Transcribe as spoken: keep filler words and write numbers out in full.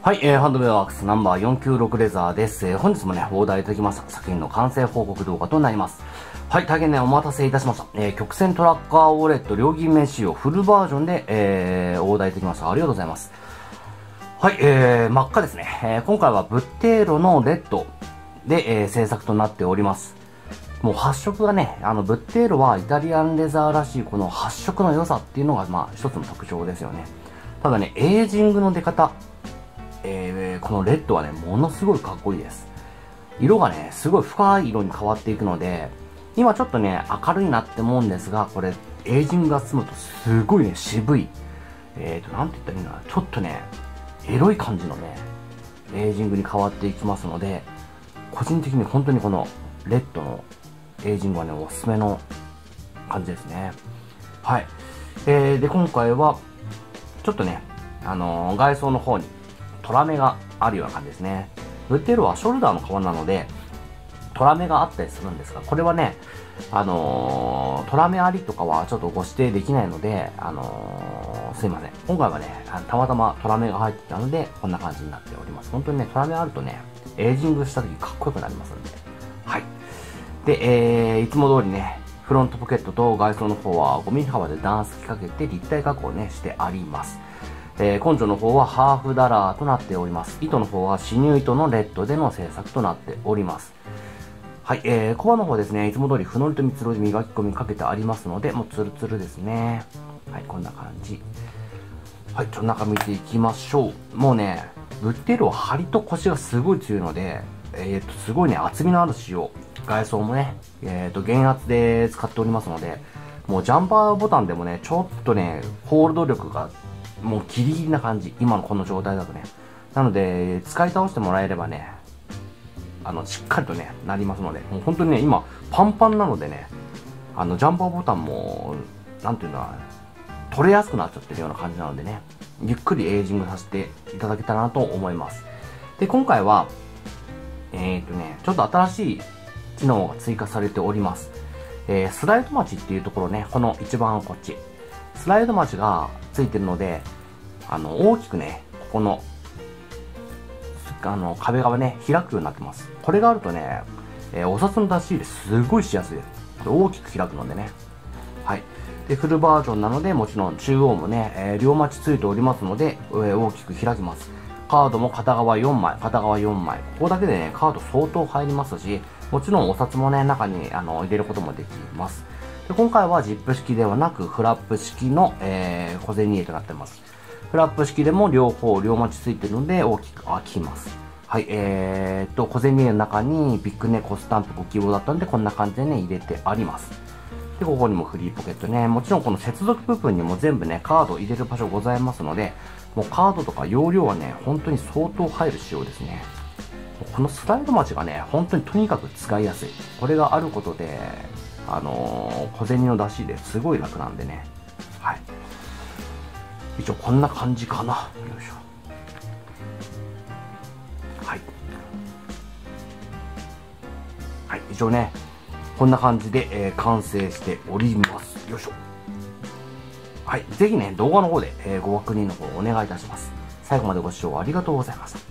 はい、えー、ハンドメイドワークスナンバーよんきゅうろくレザーです。えー、本日もね、オーダーいただきました作品の完成報告動画となります。はい、大変ね、お待たせいたしました。えー、曲線トラッカーウォレット両銀面仕様フルバージョンで、えー、オーダーいただきました。ありがとうございます。はい、えー、真っ赤ですね。えー、今回はブッテーロのレッドで、えー、制作となっております。もう発色がね、あの、ブッテーロはイタリアンレザーらしいこの発色の良さっていうのが、まあ、一つの特徴ですよね。ただね、エイジングの出方、えー、このレッドはね、ものすごいかっこいいです。色がね、すごい深い色に変わっていくので、今ちょっとね、明るいなって思うんですが、これ、エイジングが進むとすごいね、渋い。えーと、なんて言ったらいいんだろうな。ちょっとね、エロい感じのね、エイジングに変わっていきますので、個人的に本当にこのレッドのエイジングはね、おすすめの感じですね。はい。えー、で、今回は、ちょっとね、あのー、外装の方に、トラ目があるような感じですね。ブッテーロはショルダーの革なので、トラ目があったりするんですが、これはね、あのー、トラ目ありとかはちょっとご指定できないので、あのー、すいません。今回はね、たまたまトラ目が入ってたので、こんな感じになっております。本当にね、トラ目あるとね、エイジングした時かっこよくなりますんで。はい。で、えー、いつも通りね、フロントポケットと外装の方はごミリ幅で段差かけて立体加工をね、してあります。えー、根性の方はハーフダラーとなっております。糸の方は刺繍糸のレッドでの製作となっております。はい、えー、コバの方ですね、いつも通りフノリと蜜ろで磨き込みかけてありますので、もうツルツルですね。はい、こんな感じ。はい、ちょっと中見ていきましょう。もうね、ブッテーロは張りとコシがすごい強いので、えーと、すごいね、厚みのある仕様。外装もね、えーと、減圧で使っておりますので、もうジャンパーボタンでもね、ちょっとね、ホールド力がもうギリギリな感じ。今のこの状態だとね。なので、使い倒してもらえればね、あの、しっかりとね、なりますので、もう本当にね、今、パンパンなのでね、あの、ジャンパーボタンも、なんていうんだ、取れやすくなっちゃってるような感じなのでね、ゆっくりエイジングさせていただけたらなと思います。で、今回は、えーとね、ちょっと新しい機能が追加されております。えー、スライドマチっていうところね、この一番こっち。スライドマチがついてるので、あの、大きくね、ここの、あの、壁がね、開くようになってます。これがあるとね、えー、お札の出し入れすごいしやすいです。大きく開くのでね。はい。で、フルバージョンなので、もちろん中央もね、えー、両待ちついておりますので、えー、大きく開きます。カードも片側よんまい、片側よんまい。ここだけでね、カード相当入りますし、もちろんお札もね、中にあの入れることもできます。で今回はジップ式ではなく、フラップ式の、えー、小銭入れとなってます。フラップ式でも両方、両待ちついてるので、大きく開きます。はい、えーっと、小銭入れの中にビッグネコスタンプご希望だったんで、こんな感じでね、入れてあります。で、ここにもフリーポケットね。もちろんこの接続部分にも全部ね、カードを入れる場所ございますので、もうカードとか容量はね、本当に相当入る仕様ですね。このスライドマチがね、本当にとにかく使いやすい。これがあることで、あのー、小銭の出し入れすごい楽なんでね。はい。一応こんな感じかな。よいしょ。はい。はい、一応ね、こんな感じで、えー、完成しております。よいしょ。はい。ぜひね、動画の方で、えー、ご確認の方お願いいたします。最後までご視聴ありがとうございました。